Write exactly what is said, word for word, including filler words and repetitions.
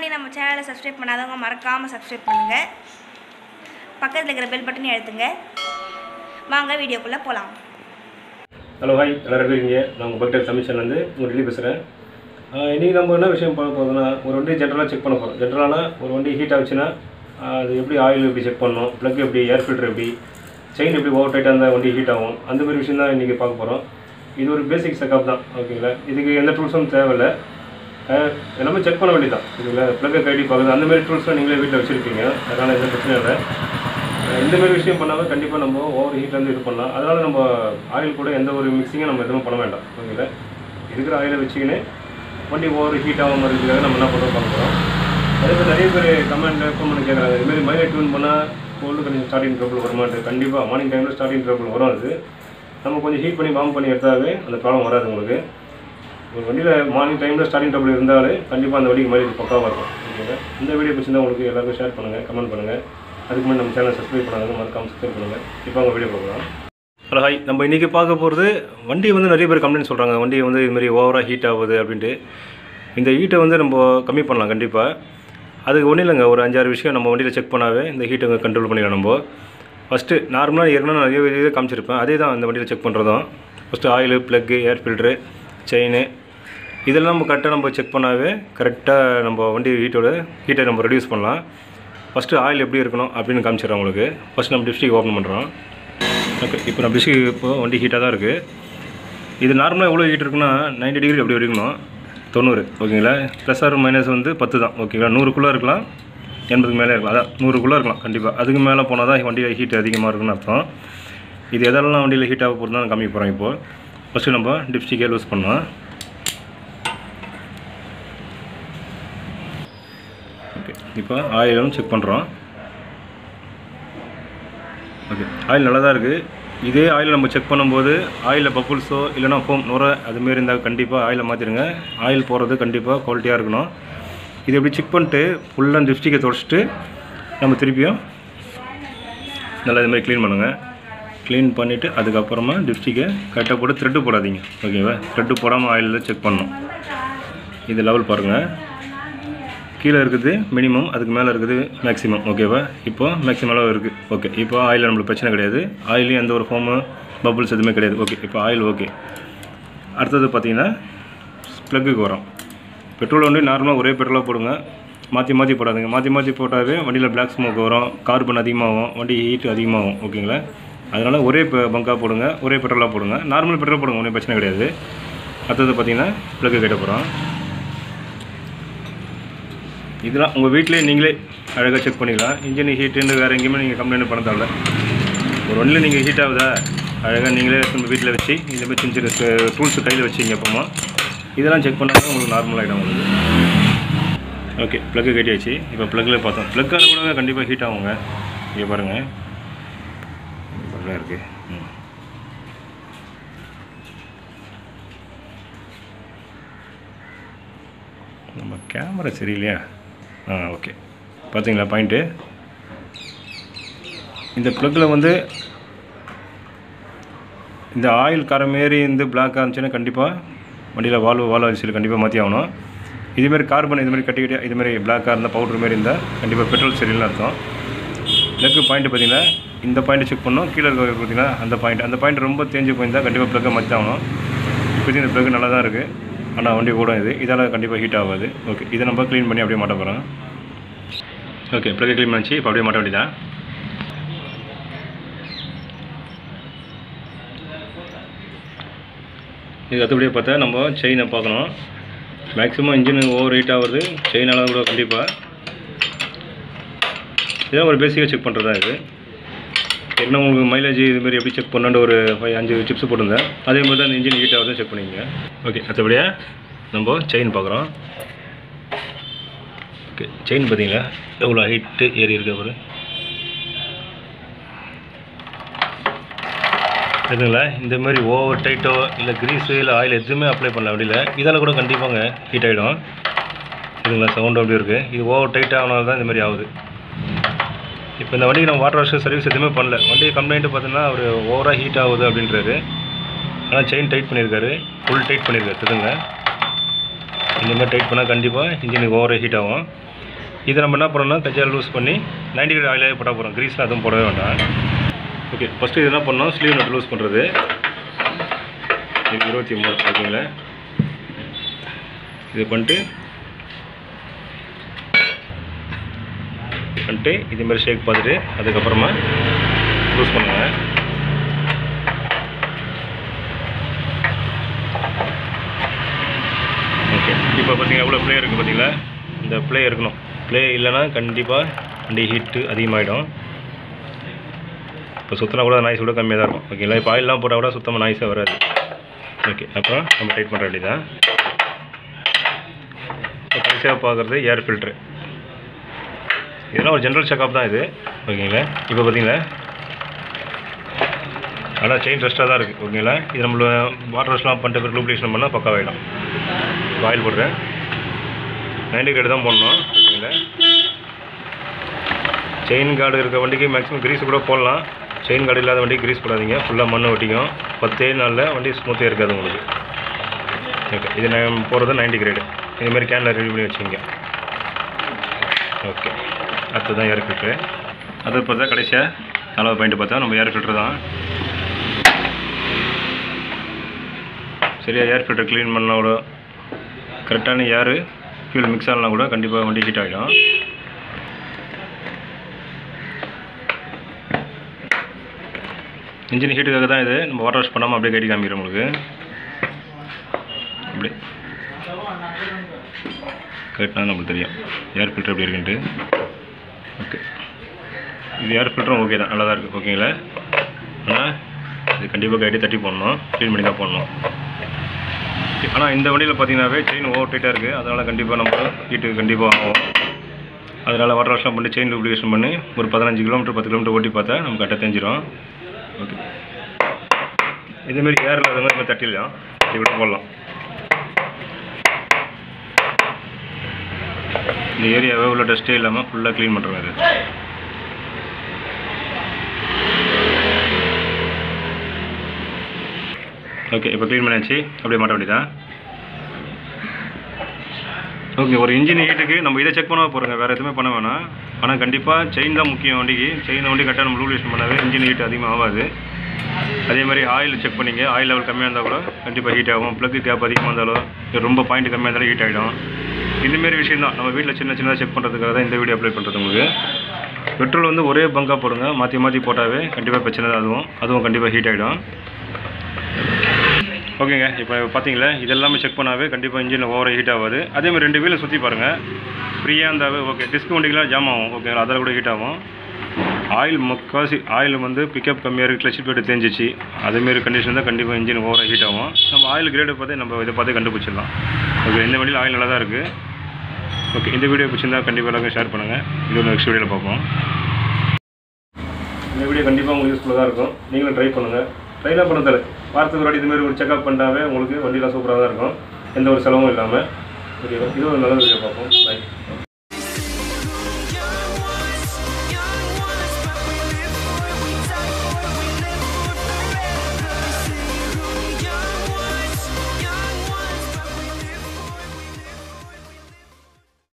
முன்னாடி நம்ம சேனலை சப்ஸ்கிரைப் பண்ணாதவங்க மறக்காமல் சப்ஸ்கிரைப் பண்ணுங்கள். பக்கத்தில் இருக்கிற பெல் பட்டனை அழுத்துங்க. வாங்க வீடியோக்குள்ளே போகலாம். ஹலோ ஹாய், எல்லாரும் எப்படி இருக்கீங்க? நான் உங்கள் பக்டர் கமிஷன்லேருந்து உங்கள் டெல்லி பேசுகிறேன். இன்றைக்கி நம்ம என்ன விஷயம் பார்க்க போகுதுன்னா, ஒரு வண்டி ஜென்ரலாக செக் பண்ண போகிறோம். ஜென்ரலான ஒரு வண்டி ஹீட் ஆச்சுன்னா அது எப்படி ஆயில் எப்படி செக் பண்ணணும், ப்ளக் எப்படி, ஏர் ஃபில்டர் எப்படி, செயின் எப்படி ஓவர் டைட்டாக இருந்தால் வண்டி ஹீட் ஆகும், அந்த மாதிரி விஷயம் தான் இன்றைக்கி பார்க்க போகிறோம். இது ஒரு பேசிக் செக்அப் தான், ஓகேங்களா? இதுக்கு எந்த டூல்ஸும் தேவையில்லை, எல்லாமே செக் பண்ண வேண்டியது தான், ஓகேங்களா? ப்ளக்கை கைடி பார்க்குறது அந்த மாதிரி டூல்ஸ்லாம் நீங்களே வீட்டில் வச்சுருப்பீங்க, அதனால் எந்த பிரச்சனையும் இல்லை. இந்த மாதிரி விஷயம் பண்ணாமல் கண்டிப்பாக நம்ம ஓவர் ஹீட்லேருந்து இது பண்ணலாம். அதனால் நம்ம ஆயில் கூட எந்த ஒரு மிக்சிங்கும் நம்ம எதுவும் பண்ண வேண்டாம், ஓகேங்களா? இருக்கிற ஆயிலை வச்சுக்கின்னு வண்டி ஓவர் ஹீட் ஆகாமல் இருக்கிறதுக்காக நம்ம என்ன பண்ணுறோம் பார்க்க போகிறோம். அதே மாதிரி நிறைய பேர் கமெண்டில் ஃபோன் பண்ணி கேட்குறாங்க, இதுமாரி மைலேஜ் டியூன் பண்ணால் கோல்டு கொஞ்சம் ஸ்டார்டிங் ட்ரபிள் வருமானது. கண்டிப்பாக மார்னிங் டைமில் ஸ்டார்டிங் ட்ரபிள் வரும். அது நம்ம கொஞ்சம் ஹீட் பண்ணி வார்ம் பண்ணி எடுத்தாவே அந்த ப்ராப்ளம் வராது உங்களுக்கு. ஒரு வண்டியில் மார்னிங் டைமில் ஸ்டார்டிங் ட்ரபிள் இருந்தாலே கண்டிப்பாக அந்த வண்டிக்கு மைலேஜ் பக்காவாக இருக்கும், ஓகேங்களா? இந்த வீடியோ பிடிச்சிருந்தா உங்களுக்கு எல்லாருக்கும் ஷேர் பண்ணுங்கள், கமெண்ட் பண்ணுங்கள். அதுக்கு முன்னாடி நம்ம சேனல் சப்ஸ்கிரைப் பண்ணாங்க, மறக்காம சப்ஸ்கிரைப் பண்ணுங்கள். இப்போ அவங்க வீடியோ பார்க்கலாம். ஹலோ ஹாய், நம்ம இன்றைக்கி பார்க்க போகிறது வண்டி வந்து நிறைய பேர் கம்ப்ளைண்ட் சொல்கிறாங்க, வண்டி வந்து இதுமாரி ஓவராக ஹீட் ஆகுது அப்படின்ட்டு. இந்த ஹீட்டை வந்து நம்ம கம்மி பண்ணலாம் கண்டிப்பாக. அதுக்கு ஒன்றும் இல்லைங்க, ஒரு அஞ்சாறு விஷயம் நம்ம வண்டியில் செக் பண்ணாவே இந்த ஹீட்டை கண்ட்ரோல் பண்ணிக்கலாம். நம்ம ஃபஸ்ட்டு நார்மலாக ஏற்கனவே நிறைய வீடியோ காமிச்சிருப்பேன், அதே தான் இந்த வண்டியில் செக் பண்ணுறதும். First oil, plug, air filter, chain இதெல்லாம் நம்ம கரெக்டாக நம்ம செக் பண்ணாவே கரெக்டாக நம்ம வண்டி ஹீட்டோட ஹீட்டை நம்ம ரெடியூஸ் பண்ணலாம். ஃபஸ்ட்டு ஆயில் எப்படி இருக்கணும் அப்படின்னு காமிச்சிடுறேன் உங்களுக்கு. ஃபஸ்ட் நம்ம டிஸ்ட்ரிக் ஓப்பன் பண்ணுறோம். ஓகே, இப்போ நம்ம டிஸ்ட்ரிக் இப்போது வண்டி ஹீட்டாக தான் இருக்குது. இது நார்மலாக எவ்வளோ ஹீட் இருக்குன்னா நைன்ட்டி டிகிரி அப்படி இருக்கணும், தொண்ணூறு, ஓகேங்களா? ப்ளஸ் ஆர் மைனஸ் வந்து பத்து தான், ஓகேங்களா? நூறுக்குள்ளே இருக்கலாம், எண்பதுக்கு மேலே இருக்கலாம், அதான் நூறுக்குள்ளே இருக்கலாம் கண்டிப்பாக. அதுக்கு மேலே போனால் தான் வண்டியில் ஹீட் அதிகமாக இருக்குன்னு அர்த்தம். இது எதெல்லாம் வண்டியில் ஹீட் ஆக போகிறது தான் காமிக்க போகிறோம். இப்போது ஃபஸ்ட்டு நம்ம டிப்ஸ்டிக்கே லூஸ் பண்ணோம். ஓகே, இப்போ ஆயிலும் செக் பண்ணுறோம். ஓகே, ஆயில் நல்லா தான் இருக்குது. இதே ஆயில் நம்ம செக் பண்ணும்போது ஆயிலில் பப்புள்ஸோ இல்லைனா ஃபோம் நுரை அதுமாரி இருந்தால் கண்டிப்பாக ஆயிலை மாற்றிடுங்க. ஆயில் போகிறது கண்டிப்பாக குவாலிட்டியாக இருக்கணும். இது எப்படி செக் பண்ணிட்டு ஃபுல்லாக டிப்ஸ்டிக்கை துடைச்சிட்டு நம்ம திருப்பியும் நல்லா இதுமாதிரி க்ளீன் பண்ணுங்கள். க்ளீன் பண்ணிவிட்டு அதுக்கப்புறமா டிப்ஸ்டிக்கை கரெக்டாக போட்டு த்ரெட்டு போடாதீங்க, ஓகேவா? த்ரெட்டு போடாமல் ஆயிலில் செக் பண்ணணும். இது லெவல் பாருங்கள், கீழே இருக்குது மினிமம், அதுக்கு மேலே இருக்குது மேக்ஸிமம், ஓகேவா? இப்போது மேக்ஸிமம் அளவு இருக்குது. ஓகே, இப்போ ஆயில் நம்மளுக்கு பிரச்சனை கிடையாது, ஆயிலையும் எந்த ஒரு ஃபோமு பபுள்ஸ் எதுவுமே கிடையாது. ஓகே, இப்போ ஆயில் ஓகே. அடுத்தது பார்த்திங்கன்னா ப்ளக்குக்கு வரோம். பெட்ரோல் வண்டி நார்மலாக ஒரே பெட்ரோலாக போடுங்க, மாற்றி மாற்றி போடாதுங்க. மாற்றி மாற்றி போட்டாவே வண்டியில் பிளாக் ஸ்மோக் வரும், கார்பன் அதிகமாகும், வண்டி ஹீட் அதிகமாகும், ஓகேங்களா? அதனால் ஒரே பங்காக போடுங்க, ஒரே பெட்ரோலாக போடுங்க. நார்மல் பெட்ரோல் போடுங்க, ஒன்றும் பிரச்சனை கிடையாது. அடுத்தது பார்த்திங்கன்னா ப்ளக்கு கேட்ட போகிறோம். இதெல்லாம் உங்கள் வீட்டிலே நீங்களே அழகாக செக் பண்ணிக்கலாம். இன்ஜின் ஹீட்டுன்னு வேறு எங்கேயுமே நீங்கள் கம்ப்ளைண்ட் பண்ண தேவையில்ல. ஒரு வண்டியில் நீங்கள் ஹீட் ஆகுதா அழகாக நீங்களே நம்ம வீட்டில் வச்சு இந்த மாதிரி சின்ன சின்ன டூல்ஸ் கையில் வச்சிங்க. அப்போமா இதெல்லாம் செக் பண்ணால் உங்களுக்கு நார்மல் ஆகிடும் உங்களுக்கு. ஓகே, ப்ளக்கு கட்டியாச்சு. இப்போ ப்ளக்கில் பார்த்தோம், ப்ளக்கால் கூட கண்டிப்பாக ஹீட் ஆகுங்க. இங்கே பாருங்கள், நல்லா இருக்குது. ம் நம்ம கேமரா சரியில்லையா? ஆ ஓகே, பார்த்தீங்களா பாயிண்ட்டு? இந்த ப்ளக்கில் வந்து இந்த ஆயில் கரை மாரி இந்த பிளாக் இருந்துச்சுன்னா கண்டிப்பாக வண்டியில் வால்வு வால்வ் அரிசியில் கண்டிப்பாக மாற்றி ஆகணும். இதுமாரி கார்பன் இதுமாதிரி கட்டி கட்டி இதுமாரி பிளாக்காக இருந்தால் பவுட்ரு மாரி இருந்தால் கண்டிப்பாக பெட்ரோல் சரியில்லைன்னு அர்த்தம். ப்ளக்கு பாயிண்ட்டு பார்த்தீங்கன்னா இந்த பாயிண்ட்டு செக் பண்ணோம். கீழே இருக்க பார்த்தீங்கன்னா அந்த பாயிண்ட் அந்த பாயிண்ட் ரொம்ப தேஞ்சு போயிருந்தால் கண்டிப்பாக ப்ளக்கை மாற்றி ஆகணும். இப்போதைக்கு இந்த ப்ளக்கு நல்லா தான் இருக்குது, ஆனால் வண்டி கூட இது இதால் கண்டிப்பாக ஹீட் ஆகாது. ஓகே, இதை நம்ம க்ளீன் பண்ணி அப்படியே மாட்ட போகிறோம். ஓகே, ப்ளக்கை க்ளீன் பண்ணிச்சு, இப்போ அப்படியே மாட்ட வேண்டியதான். இது அடுத்தபடியாக பார்த்தா நம்ம செயினை பார்க்கணும். மேக்ஸிமம் இன்ஜின் ஓவர் ஹீட் ஆகுது செயினால் கூட கண்டிப்பாக. இதெல்லாம் ஒரு பேசிக்காக செக் பண்ணுறது தான் இது. என்ன உங்களுக்கு மைலேஜ் இதுமாரி எப்படி செக் பண்ணான்னு ஒரு ஃபைவ் அஞ்சு டிப்ஸ் போட்டிருந்தேன், அதே மாதிரி தான் அந்த இன்ஜின் ஹீட் ஆகுதுன்னு செக் பண்ணிக்கங்க. ஓகே, அடுத்தபடியாக நம்ம செயின் பார்க்குறோம். ஓகே, செயின் பார்த்தீங்களா எவ்வளோ ஹைட்டு ஏறி இருக்க ஒரு இதுங்களா? இந்த மாதிரி ஓவர் டைட்டோ இல்லை க்ரீஸு இல்லை ஆயில் எதுவுமே அப்ளை பண்ணல வண்டியில், இதால் கூட கண்டிப்பாங்க ஹீட் ஆகிடும். இதுங்களா சவுண்டு அப்படி இருக்குது, இது ஓவர் டைட் ஆனால தான் இந்த மாதிரி ஆகுது. இப்போ இந்த வண்டிக்கு நம்ம வாட்டர் வாஷ் சர்வீஸ் எதுவுமே பண்ணல. வண்டி கம்ப்ளைண்ட்டு பார்த்தீங்கன்னா ஒரு ஓவராக ஹீட் ஆகுது அப்படின்றாரு. ஆனால் செயின் டைட் பண்ணியிருக்காரு, ஃபுல் டைட் பண்ணியிருக்காரு. தெரியுங்க, இந்த மாதிரி டைட் பண்ணால் கண்டிப்பாக இன்ஜினுக்கு ஓவராக ஹீட் ஆகும். இதை நம்ம என்ன பண்ணோம்னா கையால் லூஸ் பண்ணி நைன்டி கிரேட் ஆயிலே போட்டால் போகிறோம். க்ரீஸில் அதுவும் போடவே வேண்டாம். ஓகே, ஃபஸ்ட்டு இது என்ன பண்ணோம், ஸ்லீவ் நட் லூஸ் பண்ணுறது. இது இருபத்தி மூணு ஓகேங்களா. இது பண்ணிட்டு பண்ணிட்டு இதேமாதிரி ஷேக் பார்த்துட்டு அதுக்கப்புறமா லூஸ் பண்ணுங்க. ஓகே, இப்போ பார்த்தீங்கன்னா எவ்வளோ ப்ளே இருக்குது பார்த்தீங்களா. இந்த ப்ளே இருக்கணும். ப்ளே இல்லைன்னா கண்டிப்பாக வண்டி ஹீட்டு அதிகமாகிடும். இப்போ சுற்றினா கூட நாய்ஸ் கூட கம்மியாக தான் இருக்கும். ஓகேங்களா. இப்போ ஆயிலெலாம் போட்டால் கூட சுத்தமாக நாய்ஸாக வராது. ஓகே, அப்புறம் நம்ம டைட் பண்ணுற வேண்டியதான். இப்போ கடைசியாக பார்க்குறது ஏர் ஃபில்ட்ரு. இதெல்லாம் ஒரு ஜென்ரல் செக்அப் தான் இது. ஓகேங்களா. இப்போ பார்த்தீங்களா ஆனால் செயின் ரெஸ்ட்டாக தான் இருக்குது. ஓகேங்களா. இது நம்மள வாட்டர் வாஷ்லாம் பண்ணிட்டு பிறகு லூப்ளிகேஷன் பண்ணால் பக்காவாகிடும். இப்போ ஆயில் போடுறேன். நைன்டி கிரேடு தான் போடணும். ஓகேங்களா. செயின் கார்டு இருக்க வண்டிக்கு மேக்ஸிமம் கிரீஸ் கூட போடலாம். செயின் கார்டு இல்லாத வண்டி கிரீஸ் போடாதீங்க. ஃபுல்லாக மண் ஒட்டிக்கும். பத்தே நாளில் வண்டி ஸ்மூத்தே இருக்காது உங்களுக்கு. ஓகே, இது நான் போகிறது நைன்டி கிரேடு. இதுமாதிரி கேனில் ரெடி பண்ணி வச்சுங்க. ஓகே, அடுத்து தான் ஏர் ஃபில்ட்ரு. அது பார்த்தா கடைசியாக அளவு பாயிண்ட் பார்த்தா நம்ம ஏர் ஃபில்ட்ரு தான். சரியா, ஏர் ஃபில்ட்ரு க்ளீன் பண்ணால் கூட கரெக்டான ஏர் ஃபியூல் மிக்ஸ் ஆகலாம் கூட கண்டிப்பாக வண்டி ஹீட் ஆகிடும். இன்ஜின் ஹீட்டுக்காக தான் இது. நம்ம வாட்டர் வாஷ் பண்ணாமல் அப்படியே கட்டி காமிக்கிறோம் உங்களுக்கு. அப்படி கரெக்டாக நம்மளுக்கு தெரியும் ஏர் ஃபில்ட்ரு எப்படி இருக்குன்ட்டு. ஓகே, இது ஏர் ஃபில்ட்ரும் ஓகே தான், நல்லா தான் இருக்குது. ஓகேங்களா. ஆனால் இது கண்டிப்பாக கட்டி தட்டி போடணும், க்ளீன் பண்ணி தான் போடணும். ஆனால் இந்த வண்டியில் பார்த்தீங்கன்னாவே செயின் ஓவர் டைட்டாக இருக்குது. அதனால் கண்டிப்பாக நம்ம ஹீட்டு கண்டிப்பாக ஆகும். அதனால் வாட்டர் வாஷ்லாம் பண்ணி செயின் லூப்ளிகேஷன் பண்ணி ஒரு பதினஞ்சு கிலோமீட்டர் பத்து கிலோமீட்டர் ஓட்டி பார்த்தா நமக்கு கரெக்டாக தெரிஞ்சிடும். ஓகே, இதேமாரி ஏரில் அது மாதிரி தட்டிடலாம், தட்டி கூட போடலாம். இந்த ஏரியாவே உள்ள டஸ்ட்டே இல்லாமல் ஃபுல்லாக க்ளீன் பண்ணுறோம். இது ஓகே, இப்போ க்ளீன் பண்ணியாச்சு. அப்படியே மாட்ட வேண்டியதான். ஓகே, ஒரு இன்ஜின் ஹீட்டுக்கு நம்ம இதை செக் பண்ண போகிறோங்க, வேறு எதுவுமே பண்ண வேணாம். ஆனால் கண்டிப்பாக செயின் தான் முக்கியம் வண்டிக்கு. செயின் வண்டி கரெக்டாக நம்ம லூப்ளிகேஷன் பண்ணாவே இன்ஜின் ஹீட் அதிகமாக ஆகாது. அதே மாதிரி ஆயில் செக் பண்ணிங்க. ஆயில் லெவல் கம்மியாக இருந்தால் கூட கண்டிப்பாக ஹீட் ஆகும். ப்ளக்கு கேப் அதிகமாக இருந்தாலும் ரொம்ப பாயிண்ட் கம்மியாக இருந்தாலும் ஹீட் ஆகிடும். இந்தமாரி விஷயம் தான் நம்ம வீட்டில் சின்ன சின்னதாக செக் பண்ணுறதுக்காக தான் இந்த வீடியோ அப்ளை பண்ணுறது உங்களுக்கு. பெட்ரோல் வந்து ஒரே பங்காக போடுங்க, மாற்றி மாற்றி போட்டாவே கண்டிப்பாக பிரச்சனை தான். அதுவும் அதுவும் கண்டிப்பாக ஹீட் ஆகிடும். ஓகேங்க, இப்போ பார்த்தீங்களா இதெல்லாமே செக் பண்ணாவே கண்டிப்பாக இன்ஜின் ஓவராக ஹீட் ஆகாது. அதேமாதிரி ரெண்டு வீலை சுற்றி பாருங்கள், ஃப்ரீயாக இருந்தாவே ஓகே. டிஸ்க் வண்டிக்கெலாம் ஜாம் ஆகும். ஓகேங்களா, அதில் கூட ஹீட் ஆகும். ஆயில் முக்காசி ஆயில் வந்து பிக்கப் கம்மியாக இருக்குது, கிளச் பிளேட் தேஞ்சிச்சு, அதேமாரி கண்டிஷன் தான் கண்டிப்பாக இன்ஜின் ஓவராக ஹீட் ஆகும். நம்ம ஆயில் கிரேடை பார்த்து நம்ம இதை பார்த்து கண்டுபிடிச்சிடலாம். ஓகே, இந்த வண்டியில் ஆயில் நல்லா தான் இருக்குது. ஓகே, இந்த வீடியோ பிடிச்சிருந்தால் கண்டிப்பாக எல்லாருக்கும் ஷேர் பண்ணுங்கள். இது நெக்ஸ்ட் வீடியோவில் பார்ப்போம். இந்த வீடியோ கண்டிப்பாக உங்களுக்கு யூஸ்ஃபுல்லாக தான் இருக்கும். நீங்களும் ட்ரை பண்ணுங்கள். ட்ரைனாக பண்ணதில்லை, வாரத்துக்கு ஒரு இதுமாரி ஒரு செக்அப் பண்ணாவே உங்களுக்கு வண்டியெலாம் சூப்பராக தான் இருக்கும், எந்த ஒரு செலவும் இல்லாமல். ஓகே, இது ஒரு நல்ல வீடியோ பார்ப்போம். பை.